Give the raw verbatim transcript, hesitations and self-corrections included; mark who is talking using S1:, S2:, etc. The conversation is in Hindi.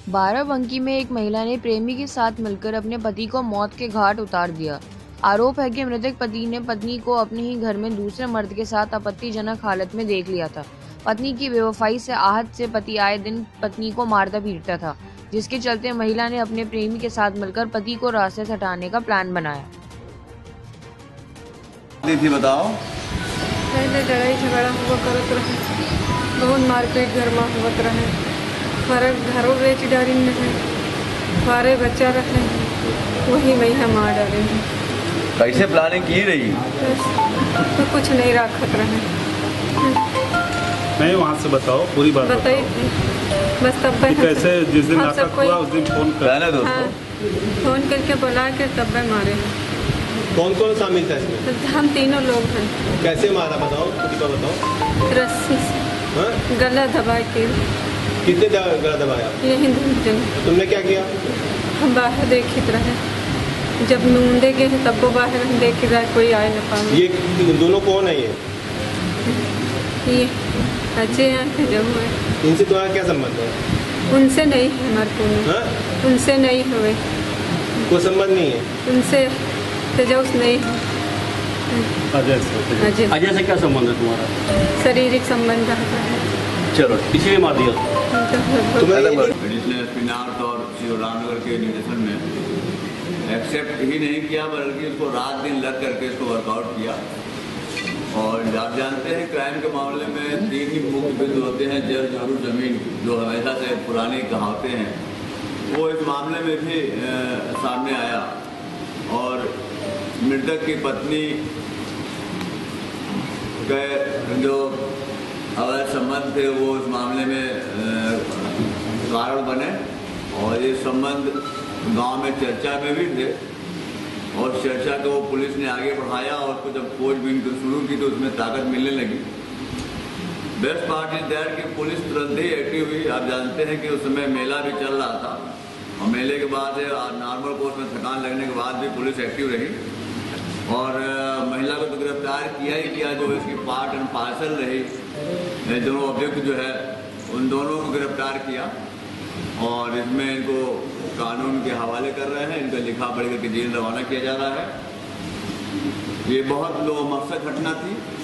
S1: बाराबंकी में एक महिला ने प्रेमी के साथ मिलकर अपने पति को मौत के घाट उतार दिया। आरोप है कि मृतक पति ने पत्नी को अपने ही घर में दूसरे मर्द के साथ आपत्तिजनक हालत में देख लिया था। पत्नी की बेवफाई से आहत से पति आए दिन पत्नी को मारता पीटता था, जिसके चलते महिला ने अपने प्रेमी के साथ मिलकर पति को रास्ते से हटाने का प्लान बनाया।
S2: थी बताओ।
S3: पहले लड़ाई झगड़ा हुआ करत रहे, बहुत मारपीट घर में होत रहे, हमारे घरों बेच डाली है, हमारे बच्चा रहे, वही मैं हम मार डाले हैं।
S2: कैसे प्लानिंग की रही?
S3: तो कुछ नहीं रखत रहे।
S4: नहीं, वहाँ से बताओ पूरी बात
S3: बताइए बस। तब
S4: कैसे जिस दिन नाटक हुआ उस दिन फोन कर
S3: हाँ, फोन करके बुला के तब मारे।
S5: कौन कौन शामिल था इसमें?
S3: हम तीनों लोग हैं।
S5: कैसे मारा बताओ, पूरी बात बताओ।
S3: रस्सी से गला दबा के।
S5: कितने गला दबाया?
S3: यही जन।
S5: तुमने क्या किया?
S3: हम बाहर देखित रहे, जब नूंदे गए तब वो बाहर देख रहा कोई आए न पाए।
S5: ये दोनों कौन है? ये
S3: ये अच्छे हैं जब हुए।
S5: इनसे तुम्हारा क्या संबंध है?
S3: उनसे नहीं है हमारे, उनसे नहीं हुए,
S5: कोई संबंध नहीं है
S3: उनसे। तेजस नहीं है।
S4: अजय से
S3: अजय
S6: अजय से क्या संबंध है तुम्हारा?
S3: शारीरिक संबंध है।
S6: चलो इसीलिए मार दिया
S2: एडिशनल फिनांस और सीओ रामनगर के निर्देशन में एक्सेप्ट ही नहीं किया, बल्कि उसको रात दिन लग करके इसको वर्कआउट किया। और आप जानते हैं क्राइम के मामले में तीन ही मुख्य बिंदु होते हैं, जल जरूर जमीन, जो हमेशा से पुरानी कहावतें हैं, वो इस मामले में भी आ, सामने आया। और मृतक की पत्नी के जो अवैध संबंध थे वो इस मामले में कारण बने, और ये संबंध गांव में चर्चा में भी थे, और चर्चा को पुलिस ने आगे बढ़ाया, और उसको जब खोजबीन शुरू की तो उसमें ताकत मिलने लगी। बेस्ट पार्ट इज दैट कि पुलिस तुरंत ही एक्टिव हुई। आप जानते हैं कि उस समय मेला भी चल रहा था, और मेले के बाद नॉर्मल कोर्स में थकान लगने के बाद भी पुलिस एक्टिव रही, और महिला को तो गिरफ्तार किया ही किया, जो इसकी पार्ट एंड पार्सल रही, दोनों अभियुक्त जो है उन दोनों को गिरफ्तार किया, और इसमें इनको कानून के हवाले कर रहे हैं। इनका लिखा पढ़ करके जेल रवाना किया जा रहा है। ये बहुत लो मकसद घटना थी।